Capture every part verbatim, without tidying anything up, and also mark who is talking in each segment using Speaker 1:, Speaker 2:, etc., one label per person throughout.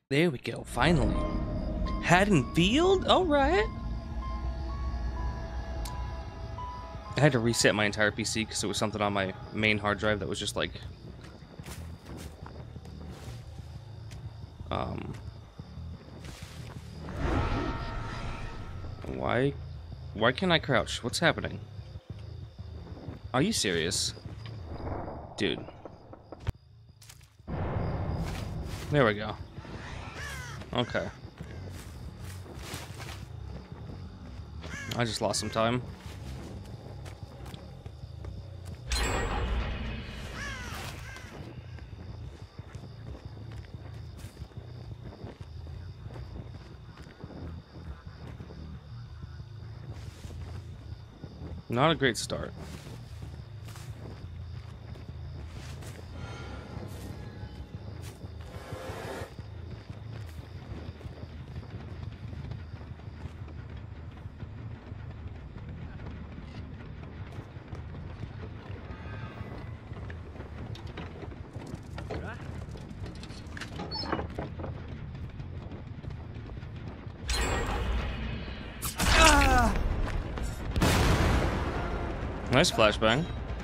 Speaker 1: There we go, finally. Haddonfield? Alright. I had to reset my entire P C because it was something on my main hard drive that was just like... Um... Why... Why can't I crouch? What's happening? Are you serious? Dude. There we go. Okay. I just lost some time. Not a great start. Nice flashbang.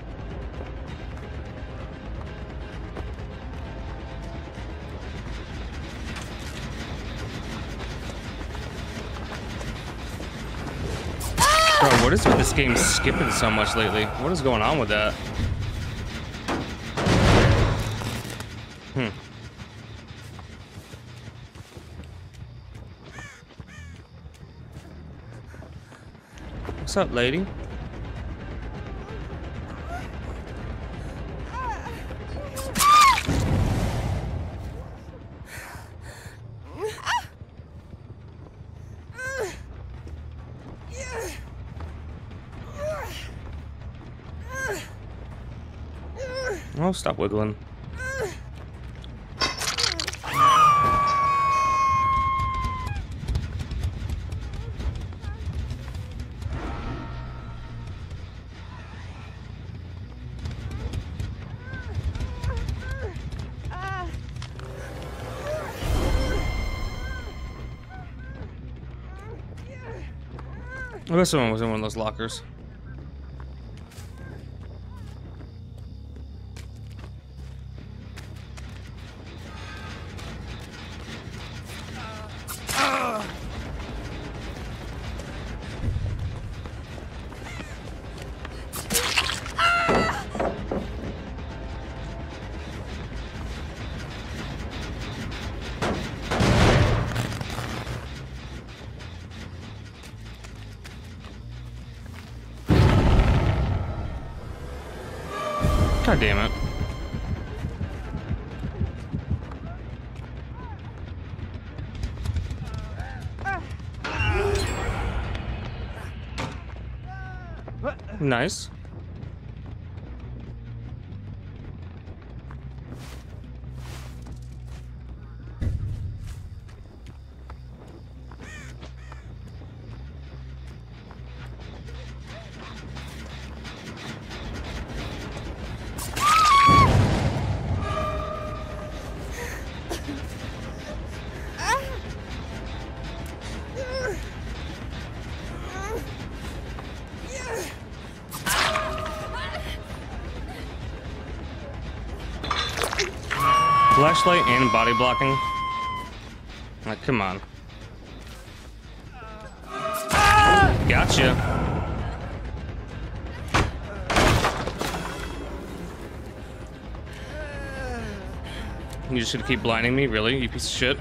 Speaker 1: Bro, what is with this game skipping so much lately? What is going on with that? Hmm. What's up, lady? Oh, stop wiggling. I bet someone was in one of those lockers. God damn it. Nice. Flashlight and body blocking. Like, come on. Gotcha. You just gonna keep blinding me? Really? You piece of shit?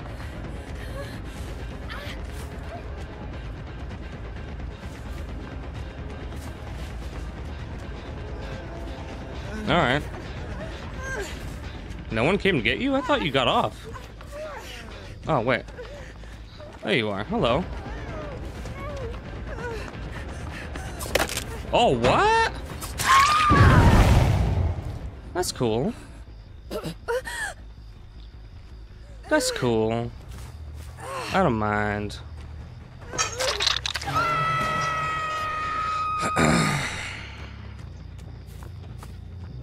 Speaker 1: Alright. No one came to get you? I thought you got off. Oh, wait. There you are. Hello. Oh, what? That's cool. That's cool. I don't mind.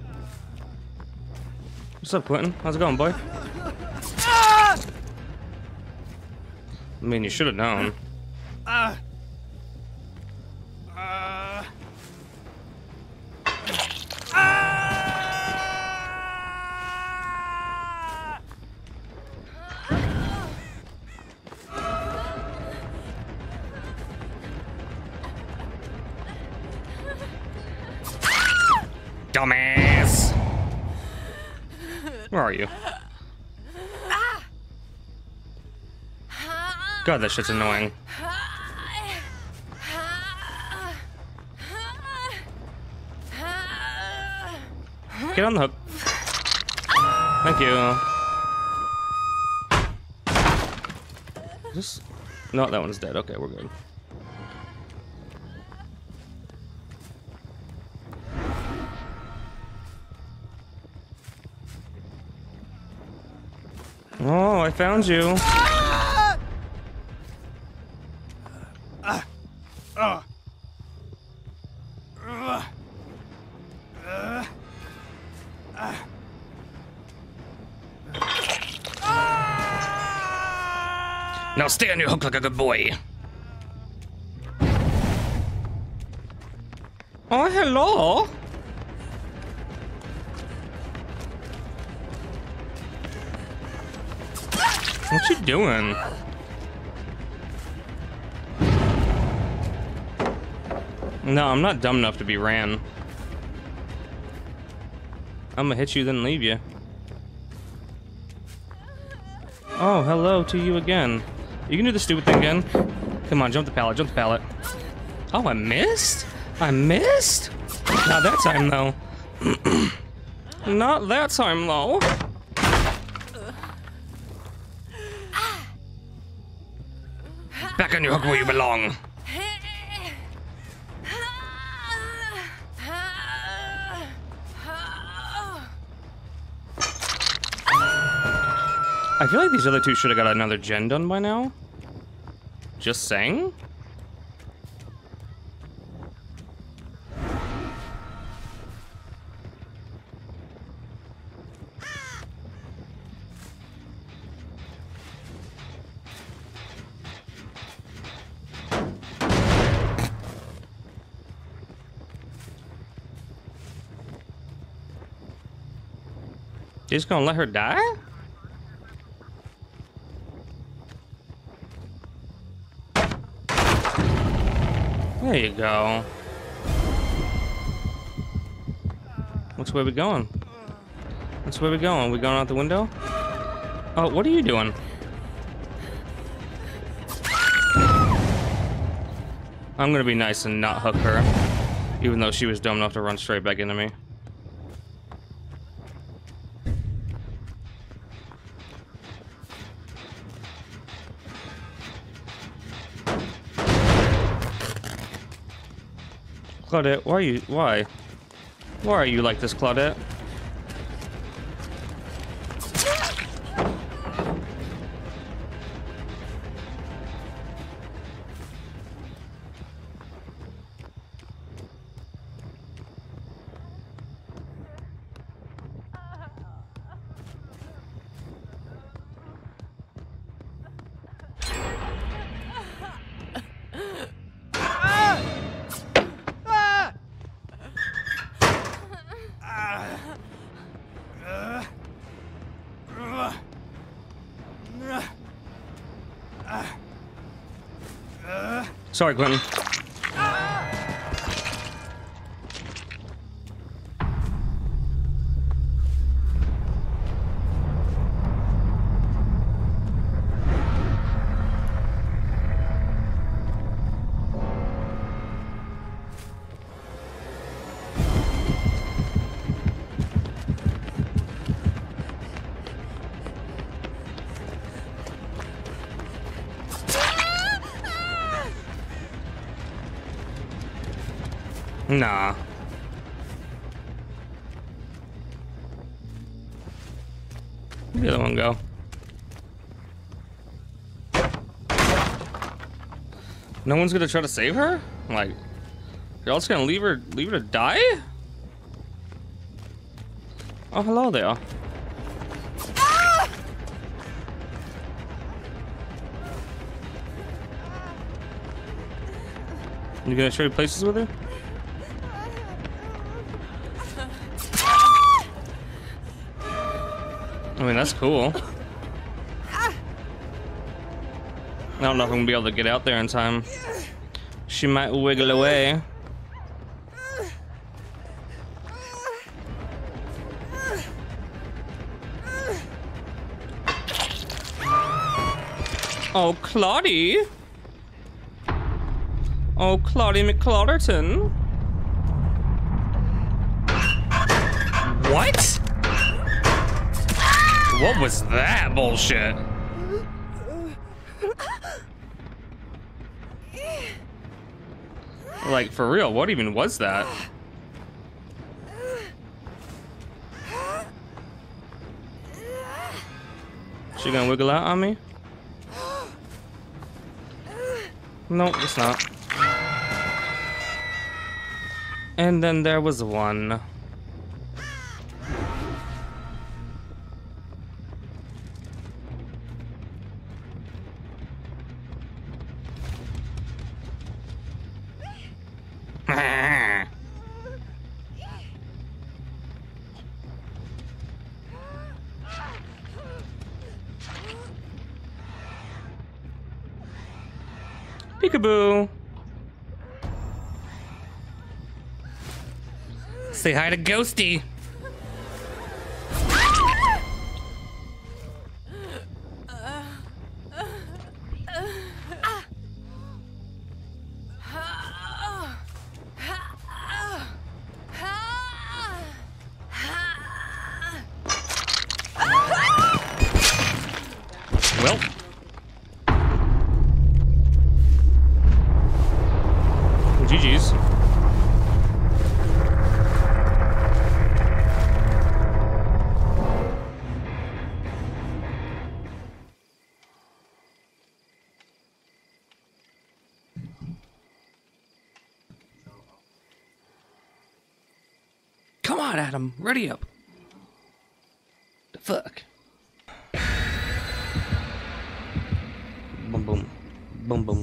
Speaker 1: What's up, Quentin? How's it going, boy? I mean, you should have known.
Speaker 2: Uh, uh,
Speaker 1: Dumbass! Where are you? God, that shit's annoying. Get on the hook. Thank you. Just... No, that one's dead. Okay, we're good. Oh, I found you.
Speaker 2: uh, uh, uh, uh, uh.
Speaker 1: Now stay on your hook like a good boy. Oh, hello. What you doing? No, I'm not dumb enough to be ran. I'm gonna hit you, then leave you. Oh, hello to you again. You can do the stupid thing again. Come on, jump the pallet, jump the pallet. Oh, I missed? I missed? Not that time, though. Not that time, though. Back on your hook where you belong. I feel like these other two should have got another gen done by now. Just saying. You just gonna let her die? There you go. Which way we going? Which way we going? We going out the window? Oh, what are you doing? I'm gonna be nice and not hook her, even though she was dumb enough to run straight back into me. Claudette, why are you, why? Why are you like this, Claudette? Sorry, Quentin. Nah. Where'd the other one go? No one's gonna try to save her? Like, you're all just gonna leave her, leave her to die? Oh, hello there. You gonna trade places with her? I mean, that's cool. I don't know if I'm gonna be able to get out there in time. She might wiggle away. Oh, Claudie. Oh, Claudie McClauderton. What? What was that bullshit? Like, for real, what even was that? She gonna wiggle out on me? No, it's not. And then there was one. Peekaboo. Say hi to Ghosty. Well. G G's. Come on, Adam. Ready up. The fuck? Boom, boom. Boom, boom.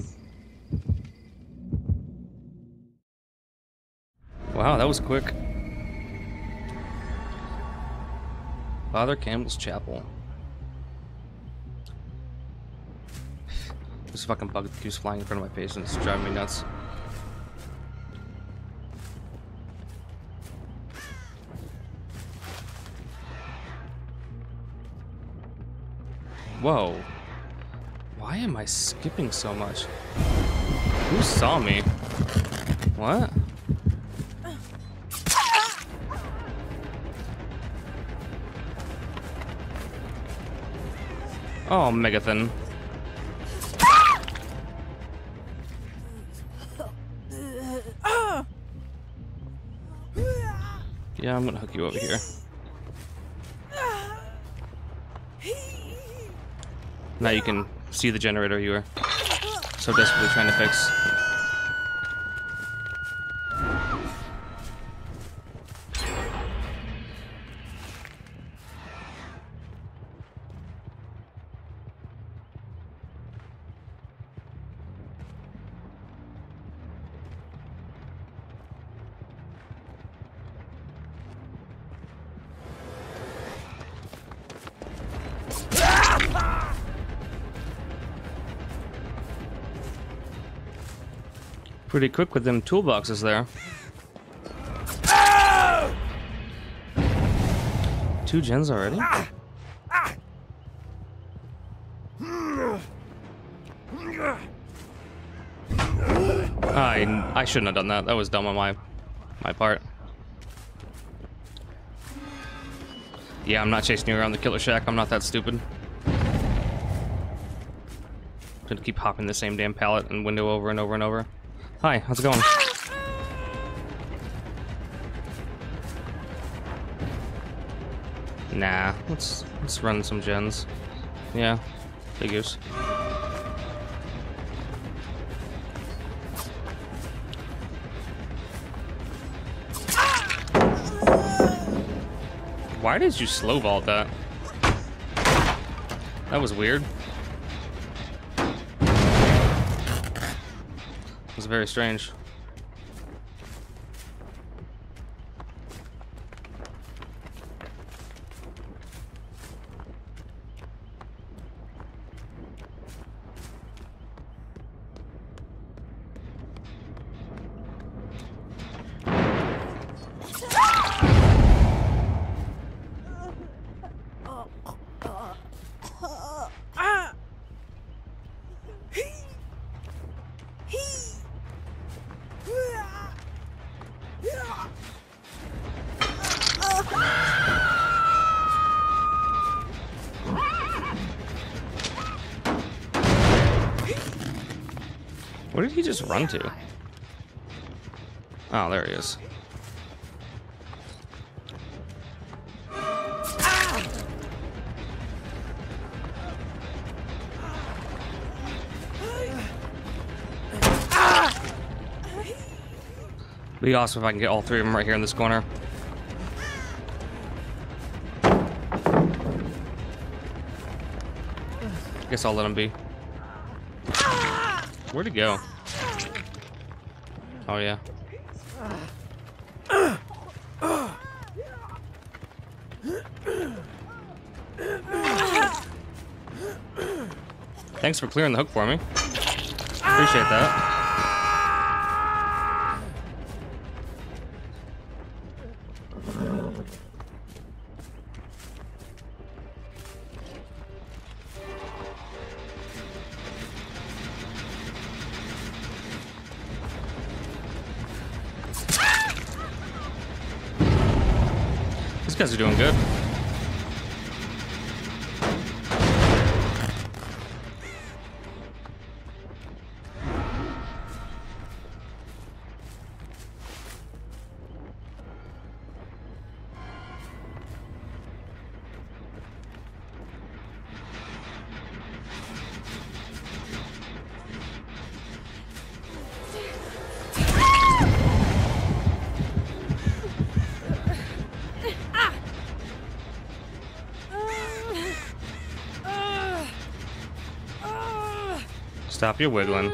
Speaker 1: Wow, that was quick. Father Campbell's Chapel. This fucking bug keeps flying in front of my face and it's driving me nuts. Whoa. Why am I skipping so much? Who saw me? What? Oh, Megathon. Yeah, I'm gonna hook you over here. Now you can see the generator you were so desperately trying to fix. Pretty quick with them toolboxes there. Two gens already? I I shouldn't have done that. That was dumb on my my part. Yeah, I'm not chasing you around the killer shack. I'm not that stupid. I'm gonna keep hopping the same damn pallet and window over and over and over. Hi, how's it going? Nah, let's let's run some gens. Yeah, figures. Why did you slow vault that? That was weird. It was very strange. Where did he just run to? Oh, there he is. Be awesome if I can get all three of them right here in this corner. Guess I'll let him be. Where'd he go? Oh, yeah. Thanks for clearing the hook for me. Appreciate that. These guys are doing good. Stop your wiggling.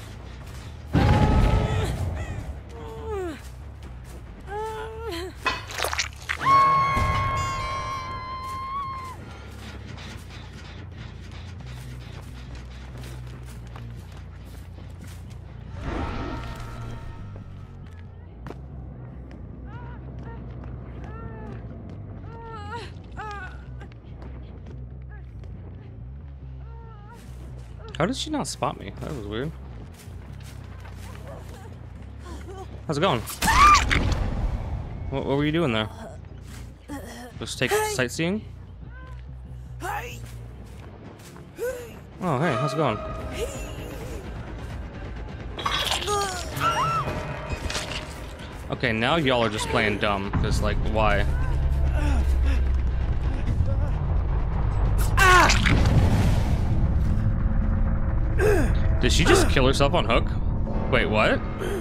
Speaker 1: How did she not spot me? That was weird. How's it going? What, what were you doing there? Just take sightseeing? Oh, hey, how's it going? Okay, now y'all are just playing dumb, because, like, why? Did she just kill herself on hook? Wait, what?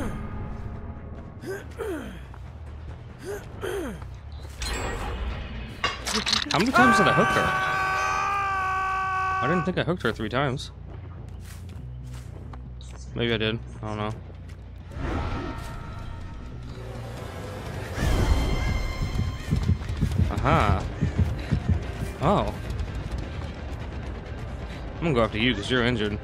Speaker 1: How many times did I hook her? I didn't think I hooked her three times. Maybe I did. I don't know. Aha. Oh. I'm gonna go after you because you're injured.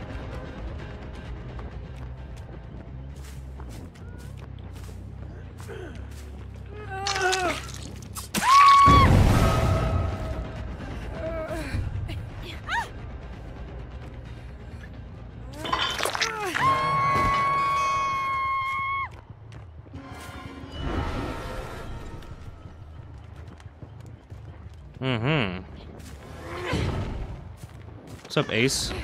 Speaker 1: Mm-hmm. What's up, Ace?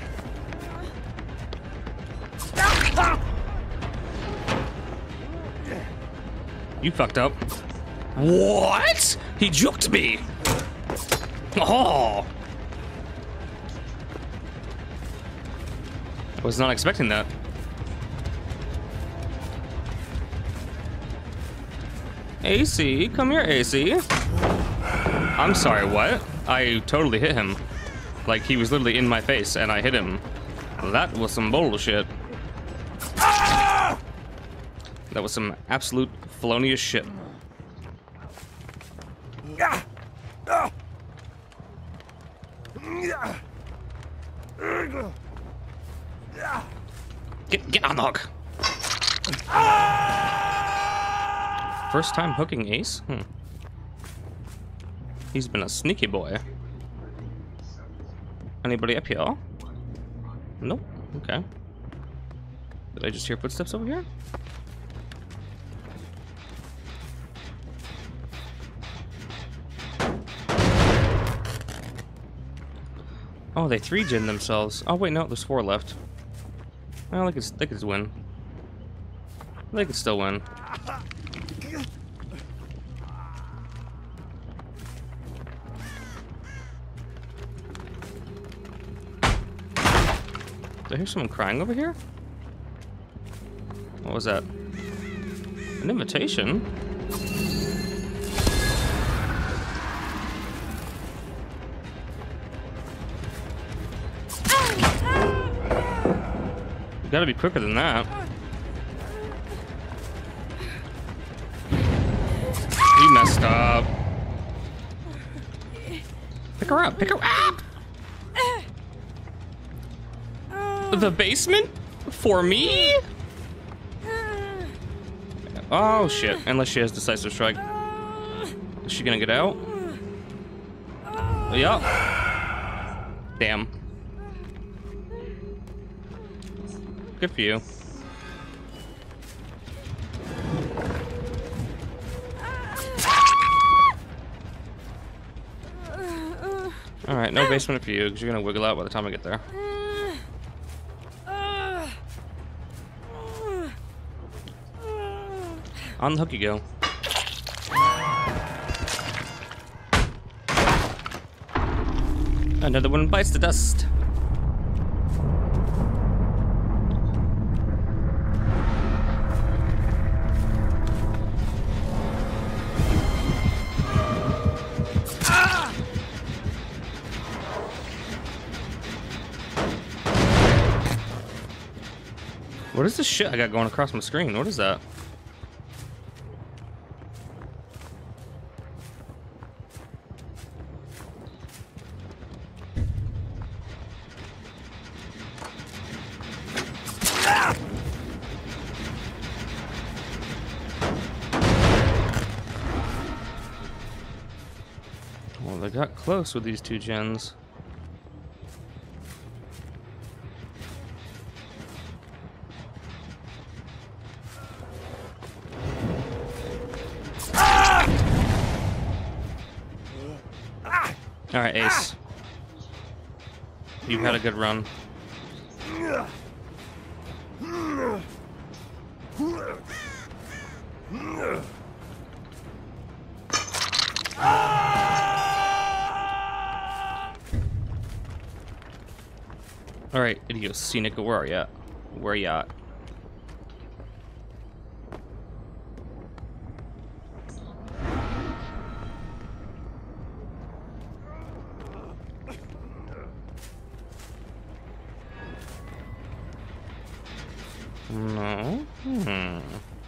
Speaker 1: You fucked up. What? He juked me. Oh. I was not expecting that. A C, come here, A C. I'm sorry, what? I totally hit him. Like, he was literally in my face, and I hit him. That was some bullshit. That was some absolute felonious shit. Get, get on the hook. First time hooking Ace? Hmm. He's been a sneaky boy. Anybody up here? Nope. Okay. Did I just hear footsteps over here? Oh, they three-gen themselves. Oh, wait, no, there's four left. Well, they could, they could win. They could still win. Did I hear someone crying over here? What was that? An invitation? You gotta be quicker than that. You messed up. Pick her up, pick her up! The basement? For me? Oh shit, unless she has decisive strike. Is she gonna get out? Yup. Damn. Good for you. Alright, no basement for you, because you're gonna wiggle out by the time I get there. On the hook you go. Another one bites the dust. What is this shit I got going across my screen? What is that? Well, they got close with these two gens. All right, Ace. You've had a good run. All right, Idiosyncratic, where are you at? Where are you at? No. Hmm.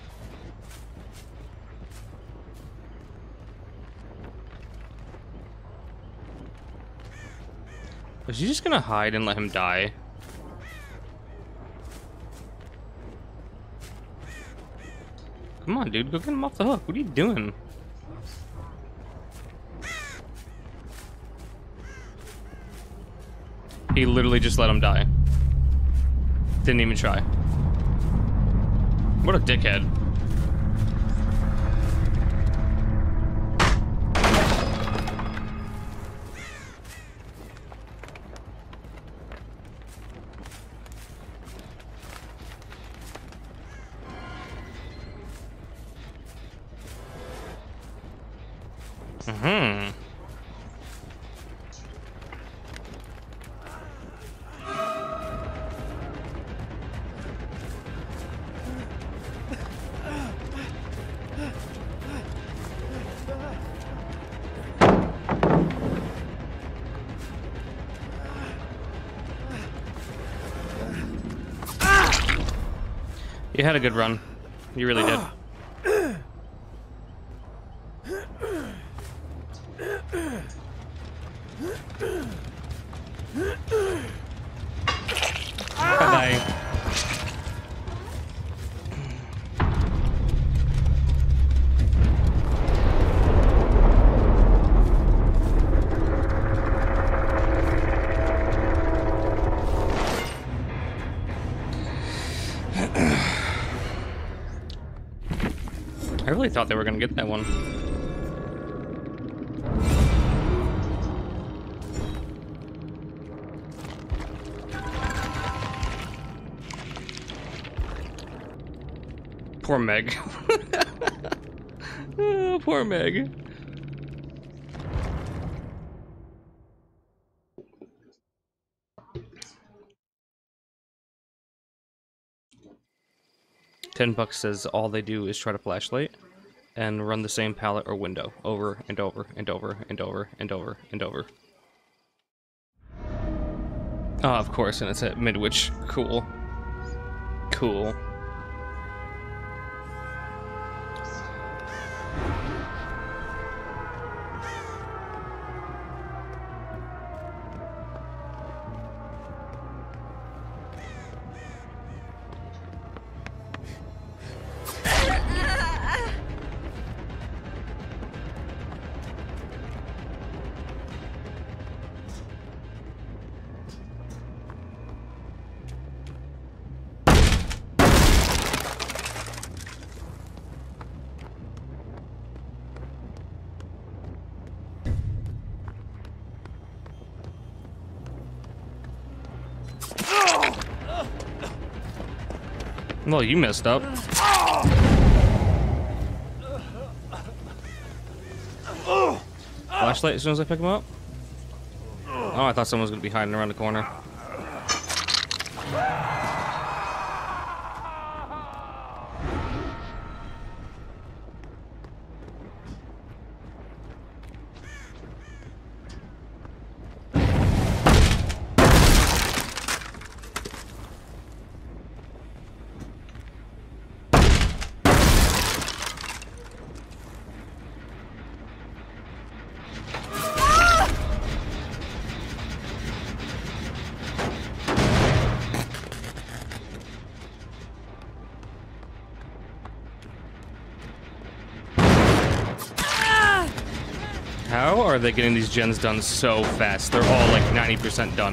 Speaker 1: Is he just gonna hide and let him die? Come on, dude, go get him off the hook. What are you doing? He literally just let him die. Didn't even try. What a dickhead. Mm-hmm. You had a good run. You really did. Bye-bye. I really thought they were gonna get that one. poor Meg. Oh, poor Meg. Ten bucks says all they do is try to flashlight and run the same pallet or window over and over and over and over and over and over. Oh, of course, and it's at Midwich. Cool. Cool. Well, you messed up. Flashlight as soon as I pick him up? Oh, I thought someone was going to be hiding around the corner. How are they getting these gens done so fast? They're all like ninety percent done.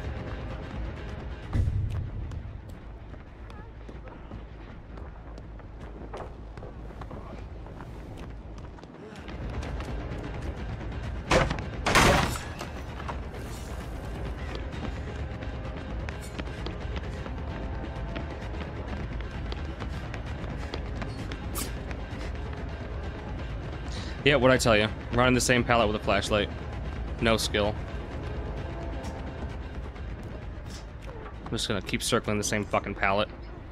Speaker 1: Yeah, what'd I tell you? Running the same pallet with a flashlight. No skill. I'm just gonna keep circling the same fucking pallet.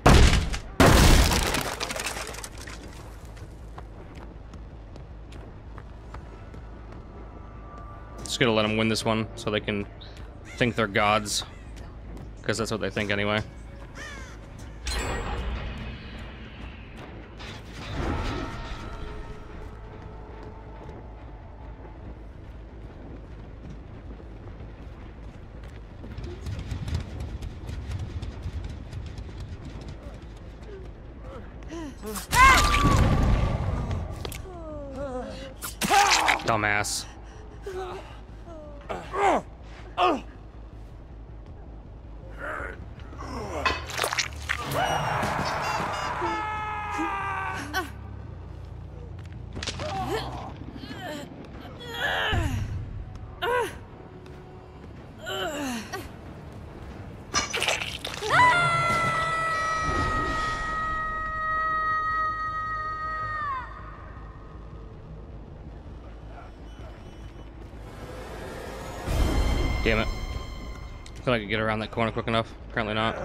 Speaker 1: Just gonna let them win this one so they can think they're gods. Because that's what they think anyway. Dumbass. Damn it. Thought I could get around that corner quick enough. Apparently not.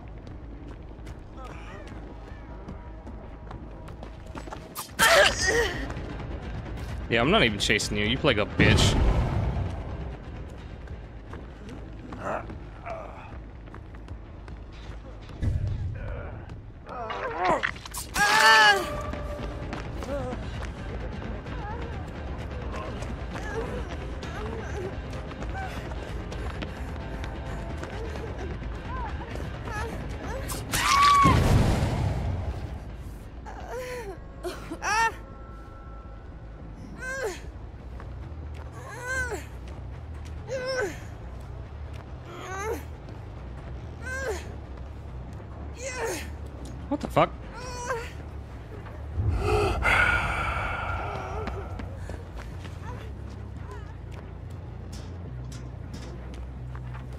Speaker 1: Yeah, I'm not even chasing you. You play like a bitch. What the fuck?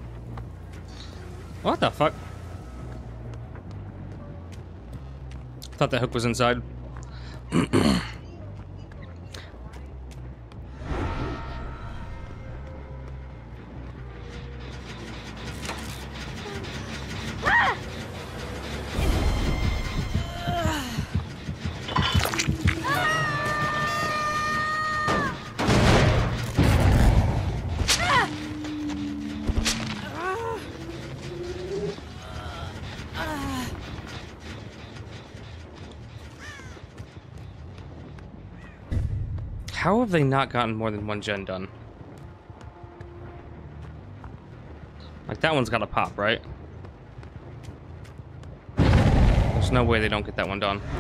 Speaker 1: What the fuck? Thought that hook was inside. How have they not gotten more than one gen done? Like, that one's got to pop, right? There's no way they don't get that one done.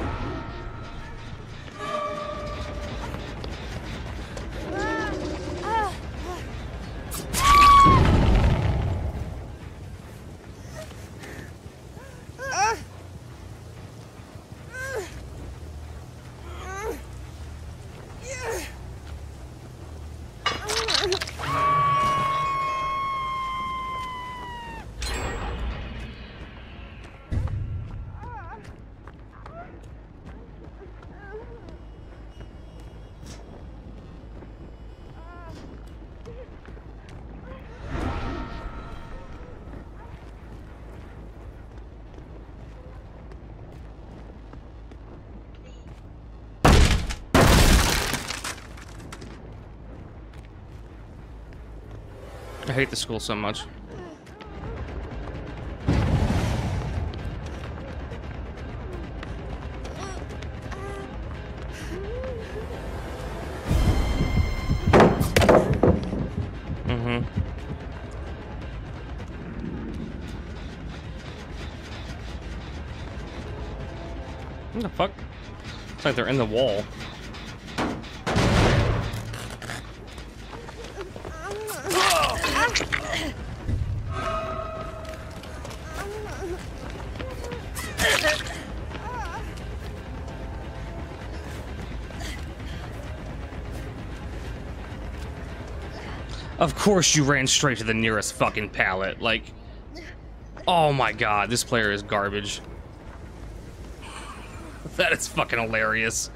Speaker 1: I hate the school so much. Mm-hmm. What the fuck? It's like they're in the wall. Of course you ran straight to the nearest fucking pallet. Like, oh my god, this player is garbage. That is fucking hilarious.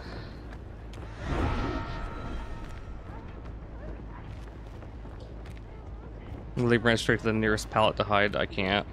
Speaker 1: They ran straight to the nearest pallet to hide. I can't.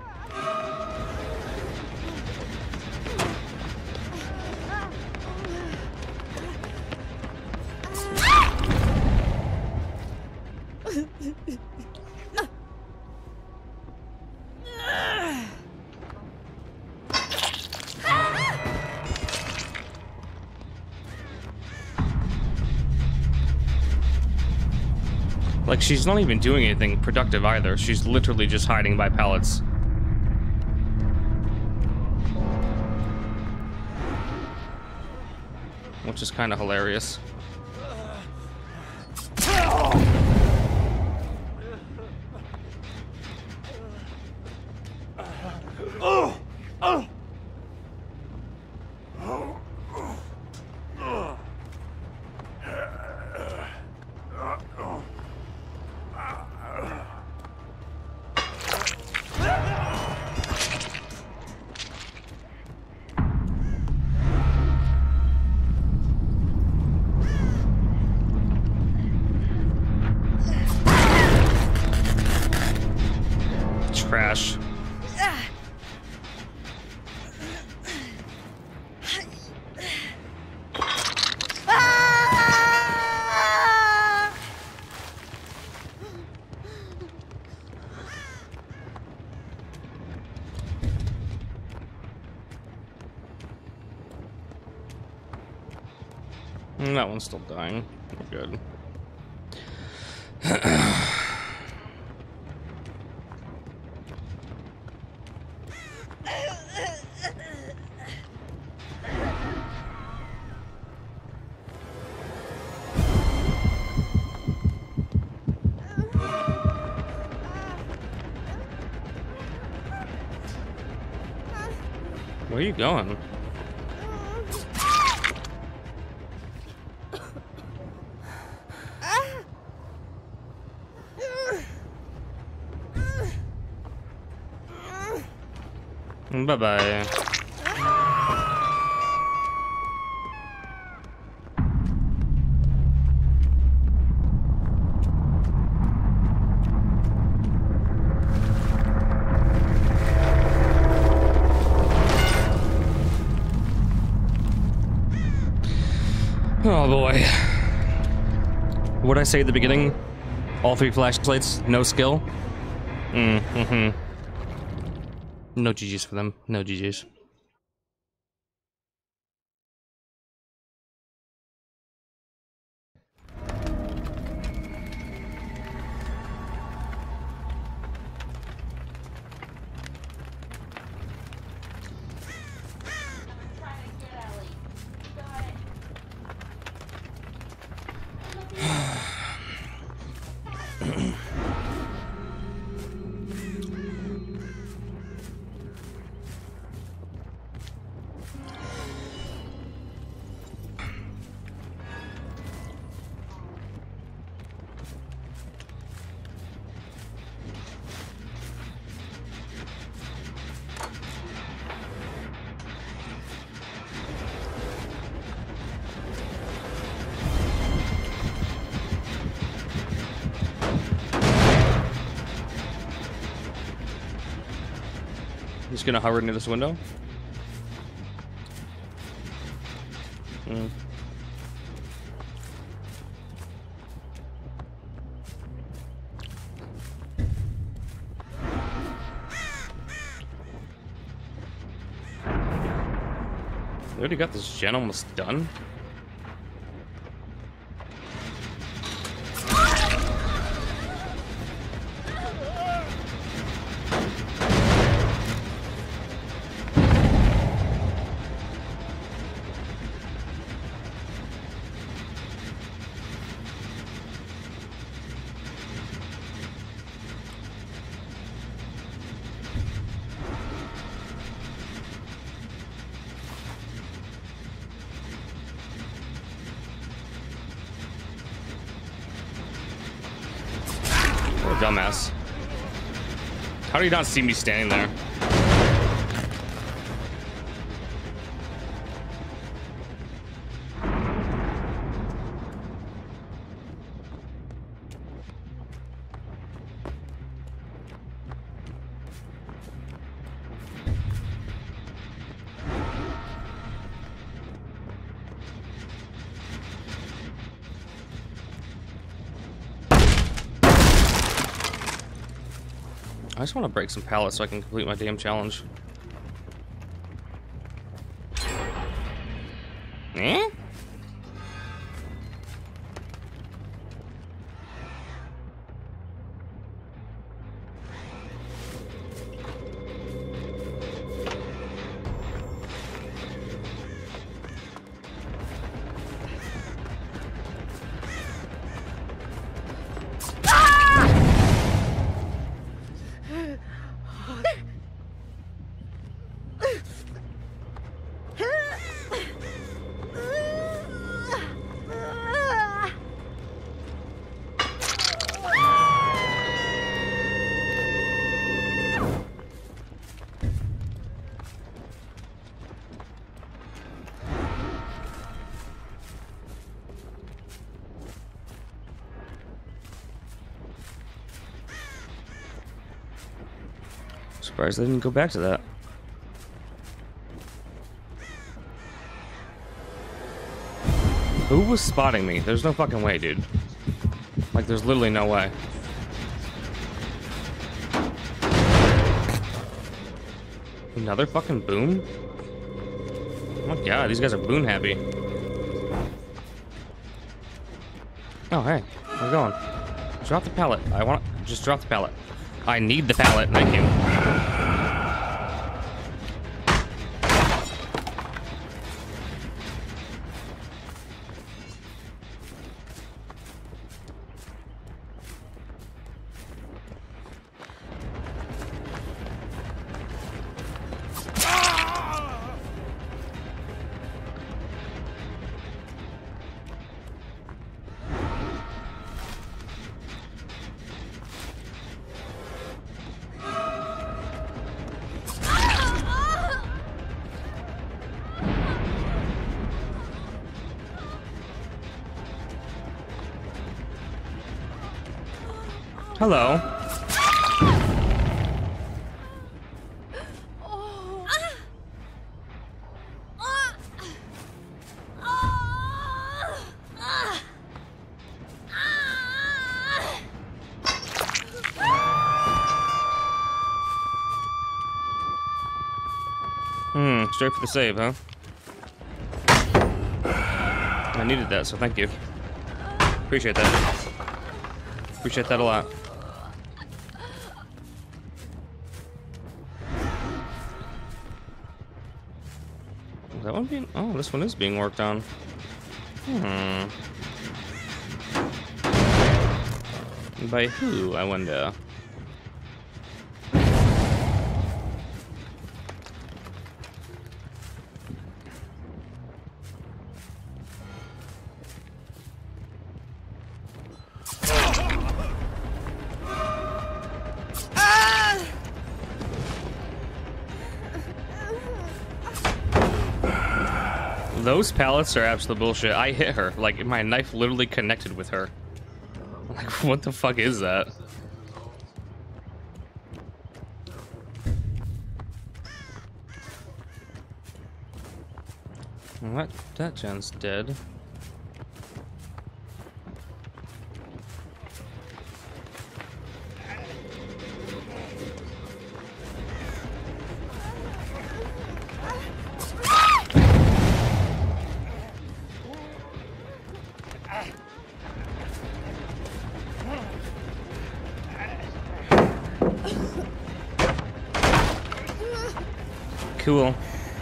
Speaker 1: Like, she's not even doing anything productive either. She's literally just hiding by pallets. Which is kind of hilarious. Trash. Mm, that one's still dying. We're good. Where are you going? Bye-bye. Oh boy. What'd I say at the beginning? All three flashlights, no skill? Mm, mm-hmm. No G G's for them. No G G's. Just gonna hover near this window. Mm. We already got this gen almost done. What a dumbass. How do you not see me standing there? I just want to break some pallets so I can complete my damn challenge. Eh? Surprised I didn't go back to that. Who was spotting me? There's no fucking way, dude. Like, there's literally no way. Another fucking boom? Oh my god, these guys are boon happy. Oh, hey. How's it going? Drop the pallet. I want... Just drop the pallet. I need the pallet. Thank you. Hello. Hmm, straight for the save, huh? I needed that, so thank you. Appreciate that. Appreciate that a lot. Is that one being... Oh, this one is being worked on. Hmm. By who, I wonder? Those pallets are absolute bullshit. I hit her. Like, my knife literally connected with her. Like, what the fuck is that? What? That gen's dead. Cool.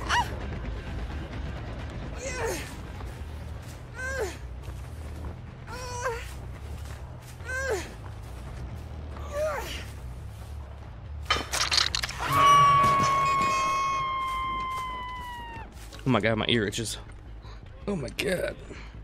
Speaker 1: Oh my god, my ear itches. Oh my god.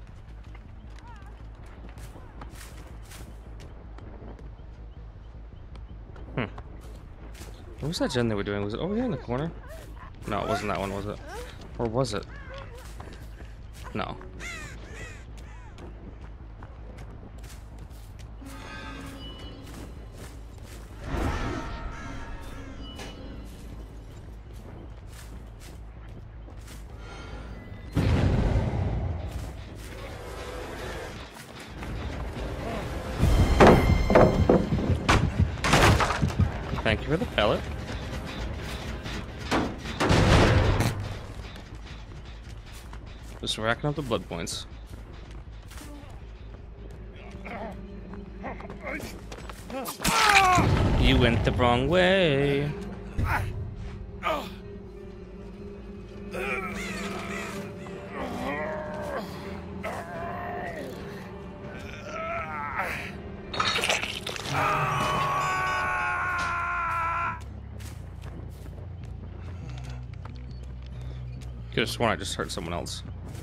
Speaker 1: Hmm. What was that gen they were doing? Was it over there in the corner? No, it wasn't that one, was it? Or was it? No. Thank you for the pellet. Just racking up the blood points. You went the wrong way. Could have sworn I just heard someone else.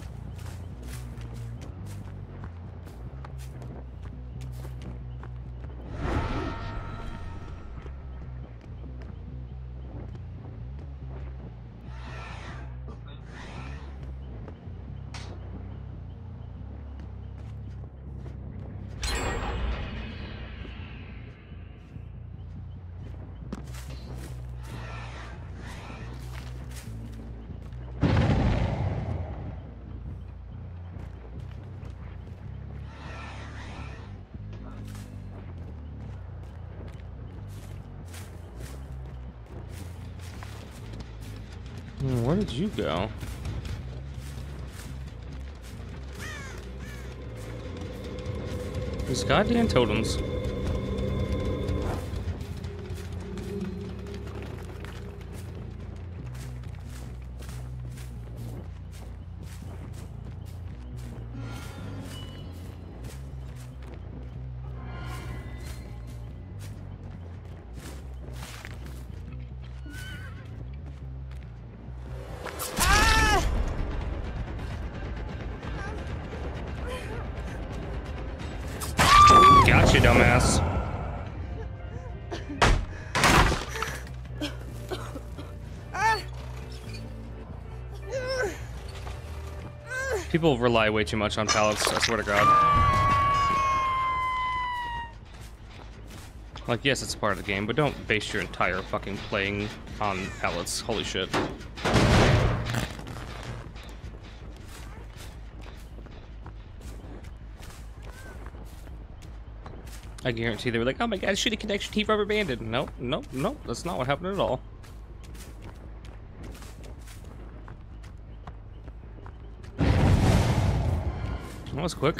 Speaker 1: Where did you go? These goddamn totems. Gotcha, dumbass. People rely way too much on pallets, I swear to God. Like, yes, it's a part of the game, but don't base your entire fucking playing on pallets. Holy shit. I guarantee they were like, oh my god, shitty connection, T-rubber banded. Nope, nope, nope, that's not what happened at all. That was quick.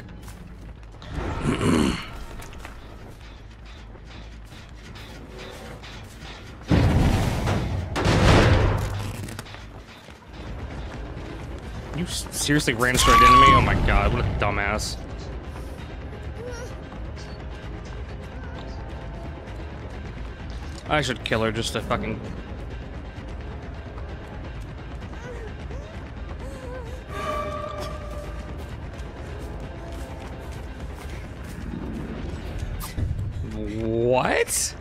Speaker 1: You seriously ran straight into me? Oh my god, what a dumbass. I should kill her just to fucking... What?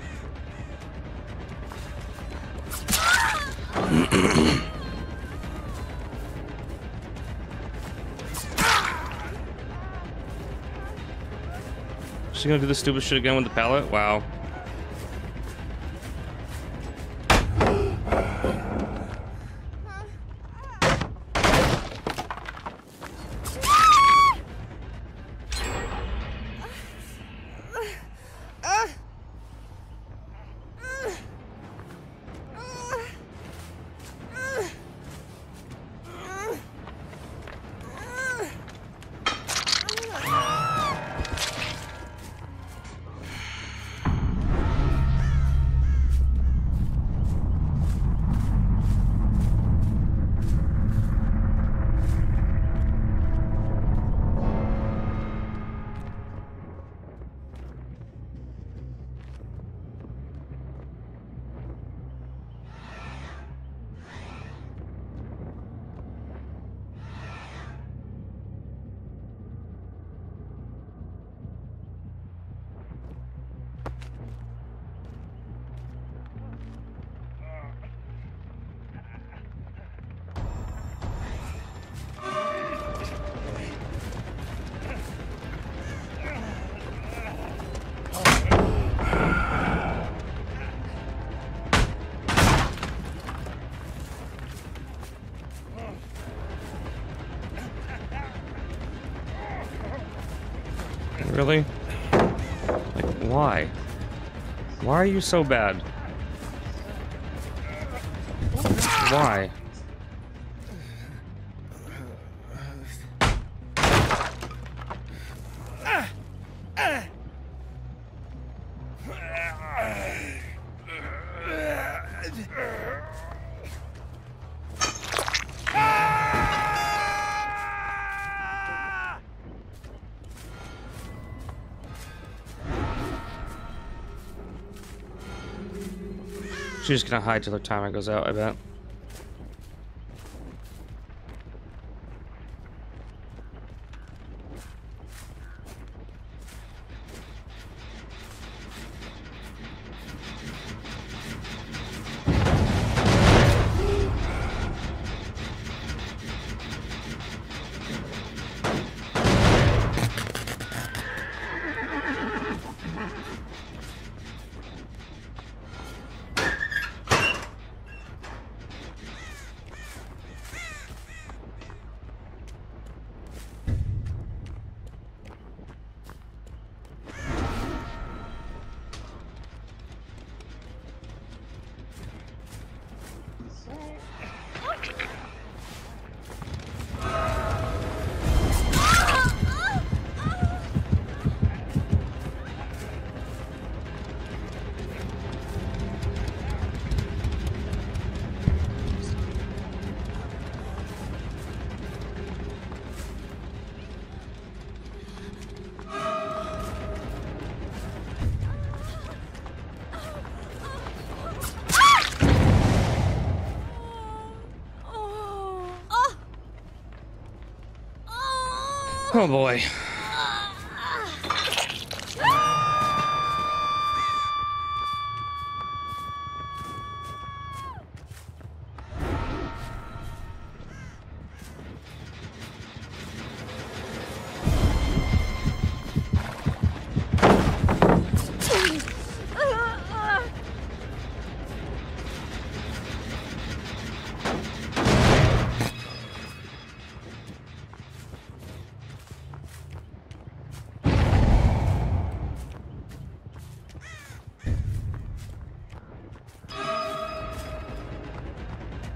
Speaker 1: She gonna do the stupid shit again with the pallet? Wow. Really? Like, why? Why are you so bad? Why? She's just gonna hide till her timer goes out, I bet. Oh boy.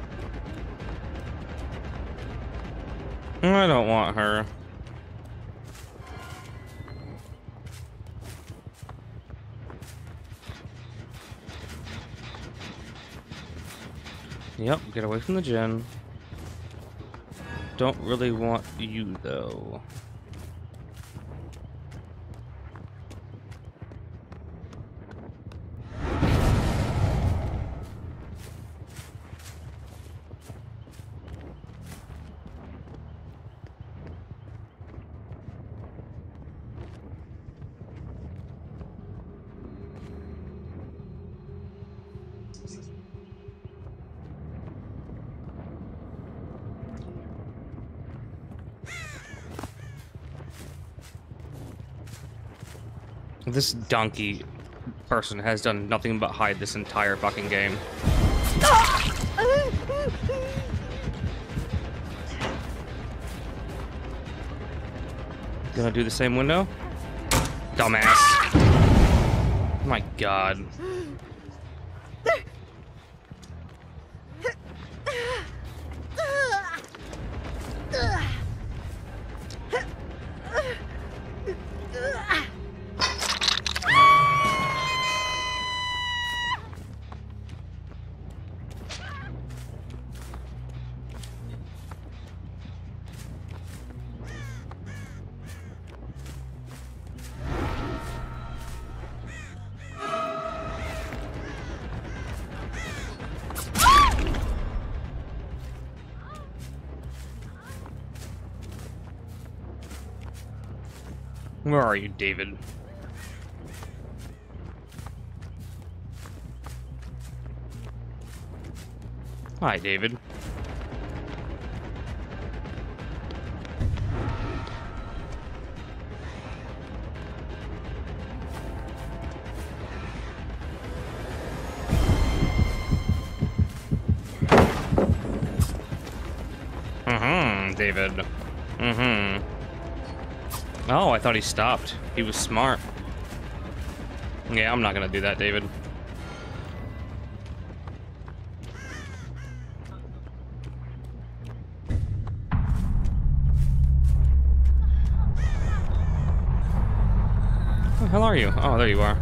Speaker 1: I don't want her. Yep, get away from the gen. Don't really want you, though. This donkey person has done nothing but hide this entire fucking game. Gonna do the same window? Dumbass. My god. Where are you, David? Hi, David. Mm-hmm, David. Mm-hmm. Oh, I thought he stopped. He was smart. Yeah, I'm not gonna do that, David. Where the hell are you? Oh, there you are.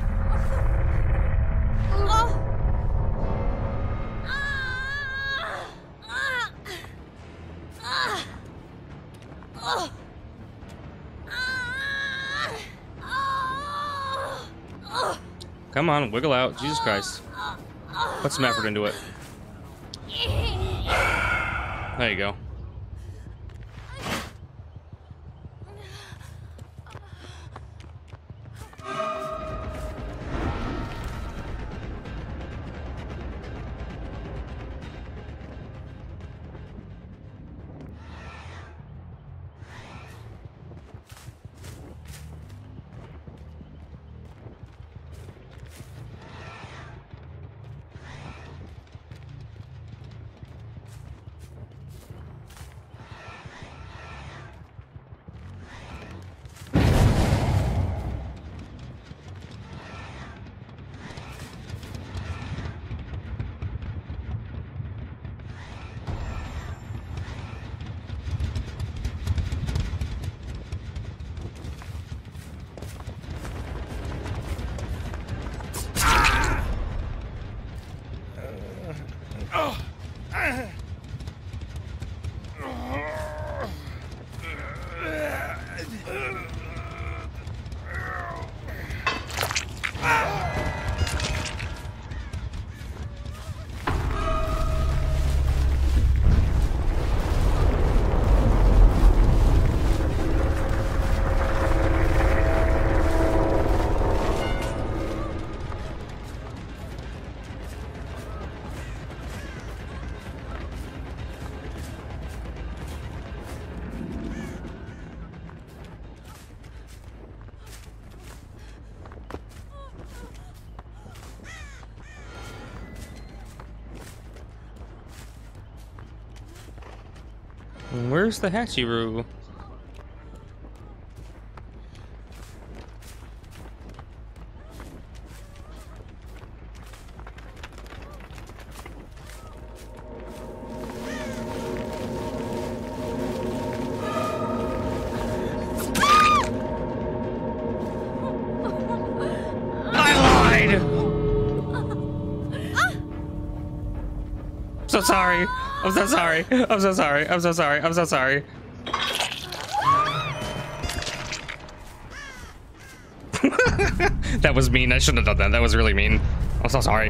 Speaker 1: Come on, wiggle out. Jesus Christ. Put some effort into it. There you go. Where's the Hachiru? so sorry. I'm so sorry. I'm so sorry. I'm so sorry. I'm so sorry. That was mean. I shouldn't have done that. That was really mean. I'm so sorry.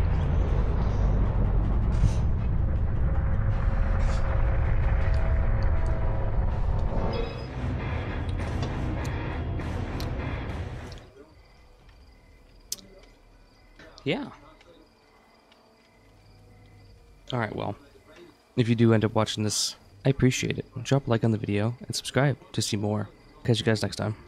Speaker 1: Yeah. All right, well, if you do end up watching this, I appreciate it. Drop a like on the video and subscribe to see more. Catch you guys next time.